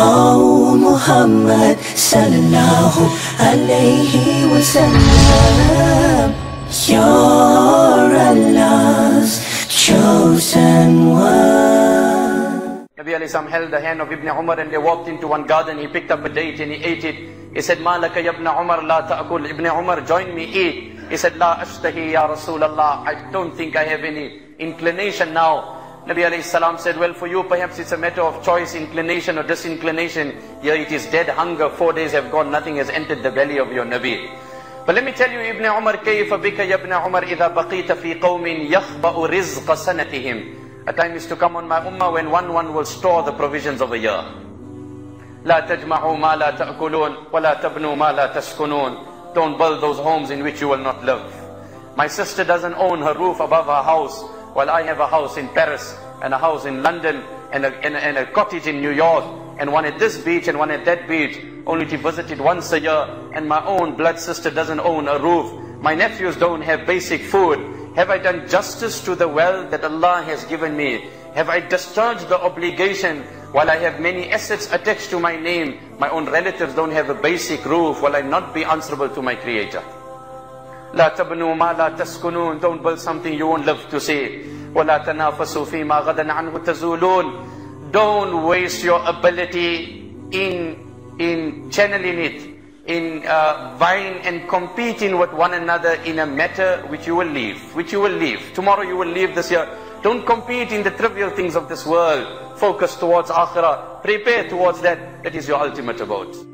Oh Muhammad sallallahu alayhi wa sallam, you're Allah's chosen one. Nabi alayhi salam held the hand of Ibn Umar and they walked into one garden. He picked up a date and he ate it. He said, "Ma laka ya Ibn Umar la ta'akul." Ibn Umar, join me, eat. He said, "La ashtahi ya Rasulallah." I don't think I have any inclination now. Nabi alayhi salam said, "Well, for you perhaps it's a matter of choice, inclination or disinclination. Here it is dead hunger. 4 days have gone, nothing has entered the belly of your Nabi." But let me tell you, Ibn Umar, كيف بك يا Ibn Umar إذا بقيت في قوم يخبأ رزق سنتهم. A time is to come on my ummah when one will store the provisions of a year. لا تجمعوا ما لا تأكلون ولا تبنوا ما لا تسكنون. Don't build those homes in which you will not live. My sister doesn't own her roof above her house, while I have a house in Paris and a house in London and a cottage in New York and one at this beach and one at that beach, only to visit it once a year. And my own blood sister doesn't own a roof. My nephews don't have basic food. Have I done justice to the wealth that Allah has given me? Have I discharged the obligation while I have many assets attached to my name? My own relatives don't have a basic roof. Will I not be answerable to my Creator? لا تبنوا ما لا تسكنون. Don't build something you won't live to see. ولا تنافسوا فيما غدا عنه تزولون. Don't waste your ability in channeling it, in vying and competing with one another in a matter which you will leave. Tomorrow you will leave this year. Don't compete in the trivial things of this world. Focus towards akhirah. Prepare towards that. That is your ultimate abode.